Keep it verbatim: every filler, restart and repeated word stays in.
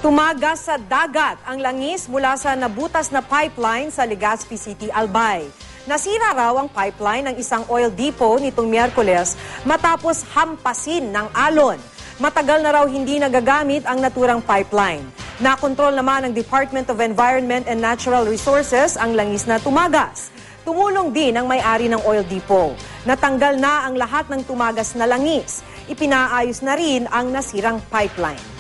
Tumagas sa dagat ang langis mula sa nabutas na pipeline sa Legazpi City, Albay. Nasira raw ang pipeline ng isang oil depot nitong Miyerkules matapos hampasin ng alon. Matagal na raw hindi nagagamit ang naturang pipeline. Nakontrol naman ng Department of Environment and Natural Resources ang langis na tumagas. Tumulong din ang may-ari ng oil depot. Natanggal na ang lahat ng tumagas na langis. Ipinaayos na rin ang nasirang pipeline.